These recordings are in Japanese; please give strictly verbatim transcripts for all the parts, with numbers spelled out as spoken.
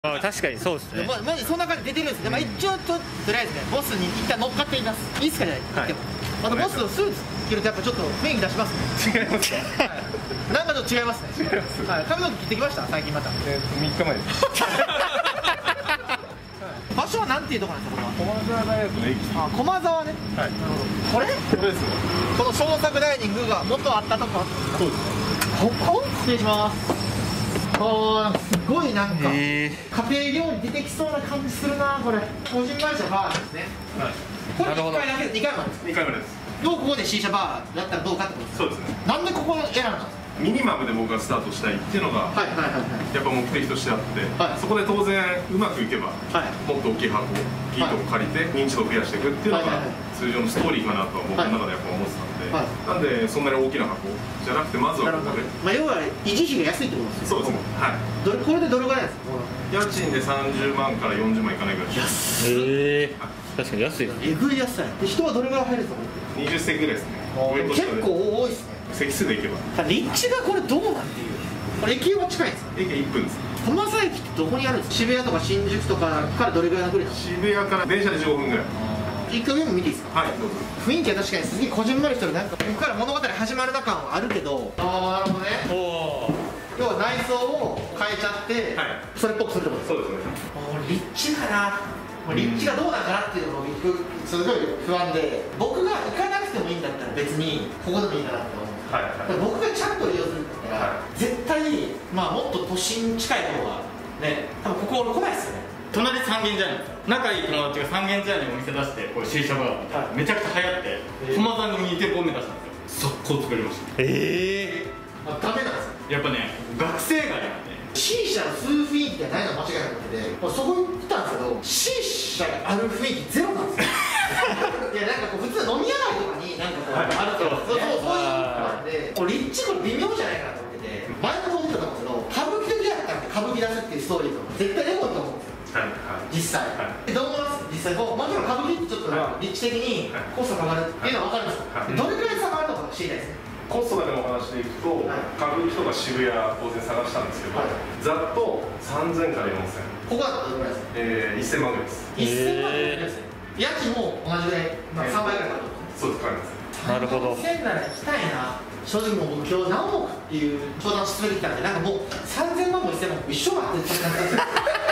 あ、確かにそうですね。 まマジそんな感じ出てるんですけど、まあ、一応ととりあえずね、ボスに一旦乗っかってみます。いいっすかじゃない、はい、あとボスのスーツ着るとやっぱちょっと雰囲気出しますね。 違いますね。 はい、なんかちょっと違いますね。違います。はい、髪の毛切ってきました最近また。 えっとみっかまえです。 場所はなんていうところなんですかこれは。 駒沢大学の駅。 あ、駒沢ね。 はい。なるほど。 これ？ これですよ。 この創作ダイニングが元あったとこ。 そうですね。 ここ？失礼します。あー、すごいなんか家庭料理出てきそうな感じするなこれ。個人会社バーですね。はい。これいっかいだけでにかいまでですか。 にかいまでです。 どうここで シー 社バーだったらどうかってことですか。 そうですね。 なんでここ選んだんですか。 ミニマムで僕がスタートしたいっていうのがやっぱ目的としてあって、はい、そこで当然うまくいけば、はい、もっと大きい箱いいとこ借りて認知度を増やしていくっていうのが通常のストーリーかなとは僕の中でやっぱ思ってたんで、はい、なんでそんなに大きな箱じゃなくてまずはここで、 まあ、要は維持費が安いってことですよね。そうですね。はい。どれこれでどれぐらいですか。 家賃でさんじゅうまんからよんじゅうまんいかないぐらいです。 へえ、 確かに安い。 えぐい安さや。人はどれぐらい入るんですか。 にじゅっせきぐらいですね。 結構多いですね。 席数で行けば。 立地がこれどうなんていう。これ駅は近いんですか。 駅いっぷんです。 駒沢駅ってどこにあるんですか。渋谷とか新宿とかからどれぐらいの距離ですか。 渋谷から電車でじゅうごふんぐらい。 一回目も見ていいですか。 はいどうぞ。 雰囲気は確かにすげえこじんまりしてる。なんかここから物語始まるな感はあるけど。ああ、なるほどね。おお。要は内装を変えちゃって、はい、それっぽくするってことですか。 そうですね。 もう立地かな。立地がどうなんかなっていうのもすごい不安で、僕が行かなくてもいいんだったら別にここでもいいかなって思う。はいはい、僕がちゃんと利用するんだったら、はい、絶対、まあ、もっと都心近い方がね、多分ここ来ないですよね。 隣三軒茶屋なんですよ。仲いい友達が三軒茶屋にお店出してこう シー 社バーみたいな、はい、めちゃくちゃ流行って、えー、駒沢にに店舗目出したんですよ。速攻作りました。 ええー、あ、ダメなんですか。 やっぱね、学生街なんでシー 社の吸う雰囲気がないのは間違いなくて、そこ行ったんですけど シー 社がある雰囲気ゼロなんですよ。いや、なんかこう普通飲み屋街とかになんかこう、はい、あるけど、そうそうそういうのなんで、これ立地これ微妙じゃないかなと思ってて、前の方言ったと思うんですけど、歌舞伎で出会ったんで歌舞伎出すっていうストーリーとか絶対エモいと思うんですよ。はいはい、実際、はい、どう思います。実際こうもちろん歌舞伎ってちょっと立地的にコストかかるっていうのは分かるんですよ、はい、どれくらい差があるのか知りたいですね。 コストだけのお話でいくと、はい、歌舞伎とか渋谷当然探したんですけど、はい、ざっとさんぜんからよんせん。 ここはどれくらいですか。 えー、いっせんまんぐらいです。 いっせんまんぐらいですね。家賃も同じぐらい、まあ、さんばいぐらいかかる。 そうです、かかります。 なるほど。せんなら行きたいな。正直もう今日何億っていう相談を進めてきたんで、なんかもうさんぜんまんもいっせんまんも一緒だって言ってたんですよ。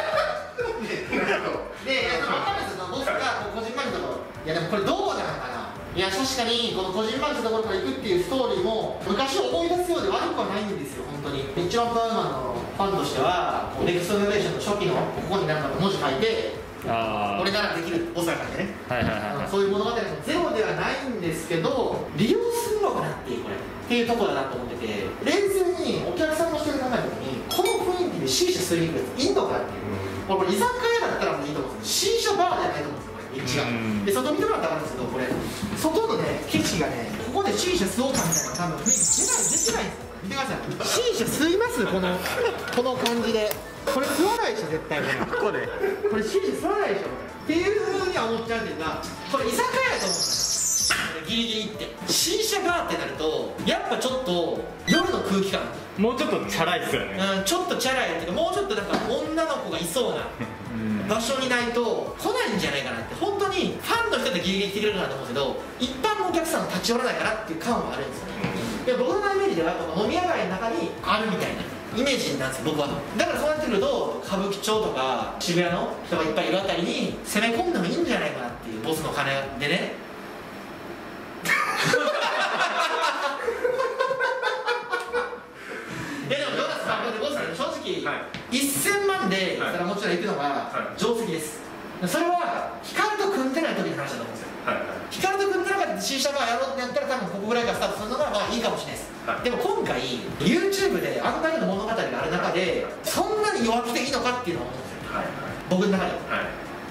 で、いや、分かるんですよ。ボスがこじんまりところ、いやでもこれどうなのかな。いや、確かにこのこじんまりしたところから行くっていうストーリーも昔を思い出すようで悪くはないんですよ、本当に。一番パウマンのファンとしては、ネクストイノベーションの初期のここになんか文字書いて、あ俺ならできるボスが書いてね、そういう物語もゼロではないんですけど、利用するのかなっていうこれっていうところだなと思ってて、冷静にお客さんの視点で考えた時にこの雰囲気で シー 社するやついいのかなっていう、うん、これ居酒屋だったらもういいと思うんですけど シー 社バーじゃないと思うんですよ、これ立地が、うん、で外見てもらったら分かるんですけど、これ外のね景色がね、ここで シー 社吸おうかみたいな多分雰囲気出ない出てないんですよ。見てください、 シー 社吸いますこのこの感じで。これ吸わないでしょ絶対。ここでこれ シー 社吸わないでしょっていうふうには思っちゃうんですが、これ居酒屋やと思うんですよギリギリって。 シー 社バーってなるとやっぱちょっと夜の空気感、 もうちょっとチャラいっすよね、 うん、ちょっとチャラいっていうか、もうちょっとなんか女の子がいそうな場所にないと来ないんじゃないかなって。本当にファンの人でギリギリ来てくれるかなと思うんですけど、一般のお客さんが立ち寄らないかなっていう感はあるんですよね。で僕のイメージでは飲み屋街の中にあるみたいなイメージなんですよ僕は。だからそうなってくると歌舞伎町とか渋谷の人がいっぱいいるあたりに攻め込んでもいいんじゃないかなっていう、ボスの金でね。いやでもどうですか、ボス正直、はい、いっせんまんで言ったらもちろん行くのが定石です、はい、それは光と組んでない時の話だと思うんですよ。光と組んでなかった シー 社バーやろうってやったら多分ここぐらいからスタートするのがまあいいかもしれないです、はい、でも今回 YouTube であんだけの物語がある中でそんなに弱気でいいのかっていうのは思うんですよ、はい、僕の中で、はい、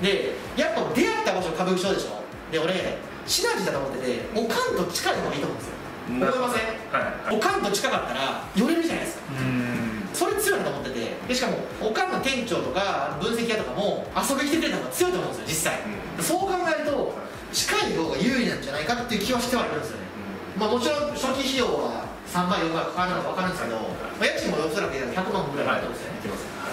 でやっぱ出会った場所歌舞伎町でしょ。で俺シナジーだと思ってて、おかんと近い方がいいと思うんですよ。思いません、はいはい、おかんと近かったら寄れるじゃないですか。うんそれ強いなと思ってて、でしかもおかんの店長とか分析屋とかも遊びに来てくれた方が強いと思うんですよ実際、うん、そう考えると近い方が有利なんじゃないかっていう気はしてはいるんですよね、うん、まあもちろん初期費用はさんばいよんばいかかるのが分かるんですけど、まあ、家賃もおそらくひゃくまんぐらいかかるんですよね。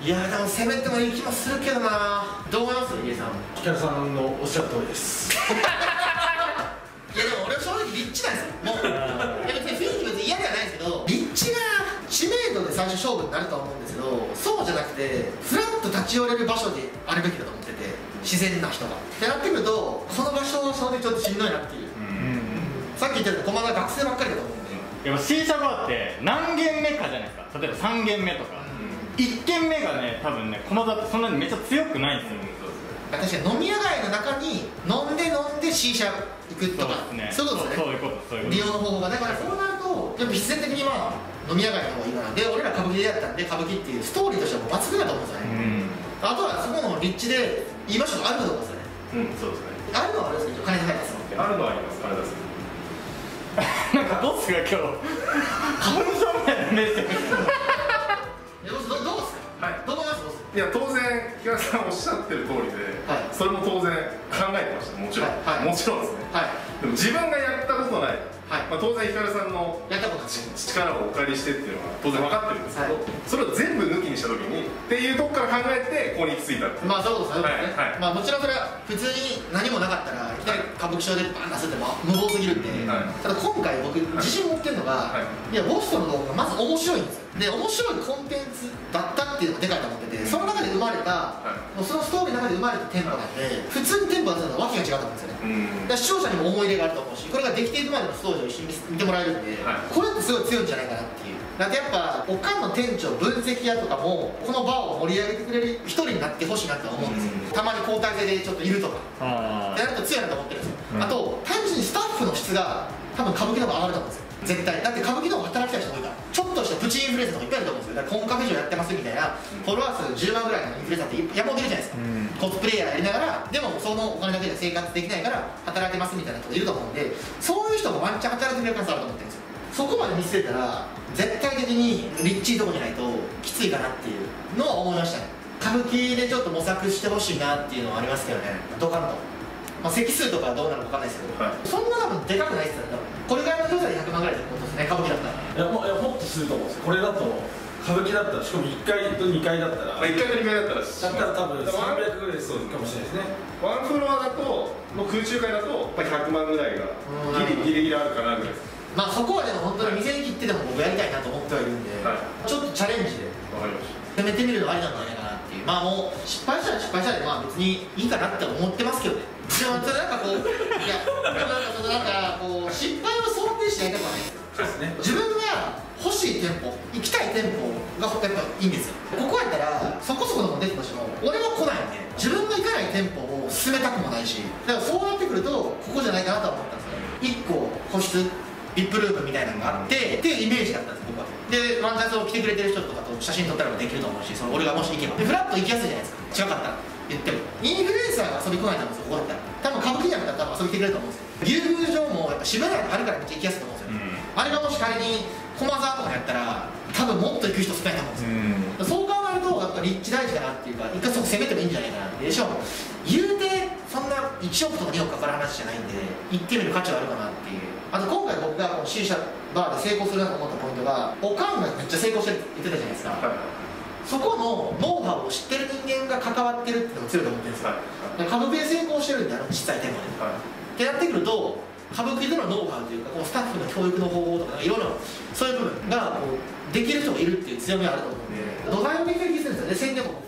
いやでも攻めてもいい気もするけどな。どう思います、家さん。 ヒカルさんのおっしゃる通りです。 いやでも俺は正直リッチなんですよ。もういや別に雰囲気別に嫌ではないですけど、リッチが知名度で最初勝負になるとは思うんですけど、そうじゃなくてフラッと立ち寄れる場所であるべきだと思ってて、自然な人がってなってくると、この場所はそれでちょっとしんどいなっていう、さっき言ったように駒田学生ばっかりだと思うんで。 でも C 社バーって何軒目かじゃないですか。例えばさん軒目とか、うん、いっ軒目がね多分ね駒田ってそんなにめっちゃ強くないんですよ、 うん、確かに飲み屋街の中に飲んで飲んで C 社行くとか、そういうことですね。そういうことそういうこと利用の方法がだからそうなるとやっぱ必然的にまあ飲み屋街の方がいいかな。で俺ら歌舞伎でやったんで歌舞伎っていうストーリーとしてはもう抜群だと思うんですよね、うん、あとはそこの立地でいい場所があるのかどうかですよね。 うん、そうですね。 あるのはあるんですけど金高いですもん。 あるのはあります。金出すなんかボスが今日花粉症みたいなメッセージどうどうですか。はい。どう思いますボス。 いや当然木村さんおっしゃってる通りで、はい、それも当然考えてました。もちろん、はいはい、もちろんですね。はい。でも自分がやったことない。はい、まあ当然ひかるさんのやったこと力をお借りしてっていうのは当然分かってるんですけど、はい、それを全部抜きにした時にっていうとこから考えてここに行き着いたっていう。まあそうですね、はいはい、まあもちろんそれは普通に何もなかったらいきなり歌舞伎町でバン出すっても無謀すぎるんで、はい、ただ今回僕自信持ってるのが、はい、いやボストンの動画がまず面白いんですよ。で面白いコンテンツだったっていうのがでかいと思ってて、その中で生まれた、はい、もうそのストーリーの中で生まれたテンポなんで、普通にテンポが出すのは訳が違うと思うんですよね。だから視聴者にも思い入れがあると思うし、これができていくまでのストーリーを一緒に見てもらえるんで、はい、これってすごい強いんじゃないかなっていう。だってやっぱおかんの店長分析屋とかもこの場を盛り上げてくれる一人になってほしいなって思うんですよ、うん、たまに交代制でちょっといるとかやると強いなと思ってるんですよ、うん、あと単純にスタッフの質が多分歌舞伎の方が上がると思うんですよ絶対。だって歌舞伎の方が働きたい人もいるから、ちょっとしたプチインフルエンサーとかいっぱいいると思うんですよ。だからコンカフェ嬢やってますみたいな、フォロワー数じゅうまんぐらいのインフルエンサーって山ほどいるじゃないですか、うん、コスプレイヤーやりながらでもそのお金だけで生活できないから働いてますみたいな人いると思うんで、そういう人もワンチャン働いてくれる可能性あると思ってるんですよ。そこまで見据えたら絶対的にリッチいとこじゃないときついかなっていうのは思いましたね。歌舞伎でちょっと模索してほしいなっていうのはありますけどね。ドカンと、まあ、席数とかはどうなるか分かんないですけど、はい、そんな多分でかくないですよね。これぐらいの広さでひゃくまんぐらいってことですね、歌舞伎だったら。いやも, いやもっとすると思うんですよ。これだと歌舞伎だったらしかもいっかいとにかいだったら、まあ、いっかいとにかいだったらだったら多分さんびゃくぐらいするかもしれないですね。ワンフロアだとの空中階だとやっぱりひゃくまんぐらいがギリギリギリあるかなぐらいです。まあそこはでも本当に店に切ってでも僕やりたいなと思ってはいるんで、はい、ちょっとチャレンジで攻めてみるのがありなんじゃないかなっていう。まあもう失敗したら失敗したらまあ別にいいかなって思ってますけどね。でもなんかこういやでもなんかそのなんかこう失敗を想定しないとかないですよ。そうですね。自分が欲しい店舗行きたい店舗がやっぱいいんですよ。ここやったらそこそこのも出てましても俺は来ないんで自分が行かない店舗を進めたくもないし、だからそうなってくるとここじゃないかなとは思ったんですよ。いっこ個室ビップルームみたいなのがあってっていうイメージだったんです僕は。でワンチャンスを来てくれてる人とかと写真撮ったらもできると思うし、その俺がもし行けばでフラッと行きやすいじゃないですか。違かったら言ってもインフルエンサーが遊び来ないと思うんですよ。ここだったら多分歌舞伎じゃなかったら多分遊び来てくれると思うんですよ。牛宮城もやっぱ渋谷にあるからめっちゃ行きやすいと思うんですよ、うん、あれがもし仮に駒沢とかやったら多分もっと行く人少ないと思うんですよ、うん、そう考えるとやっぱ立地大事かなっていうか一回そこ攻めてもいいんじゃないかなって。でしょ言うてそんないちおくとかにおくかかる話じゃないんで行ってみる価値はあるかなっていう。あと今回僕がこの C 社バーで成功するなと思ったポイントがおかんがめっちゃ成功してるって言ってたじゃないですか、はい、そこのノウハウを知ってる人間が関わってるっていうのが強いと思ってるんですよ、はい、歌舞伎で成功してるんであの小さい店舗で、はい、ってやってくると歌舞伎でのノウハウというかこのスタッフの教育の方法とかいろいろそういう部分がこうできる人がいるっていう強みがあると思うんで土台をできる気がするんですよね。宣伝も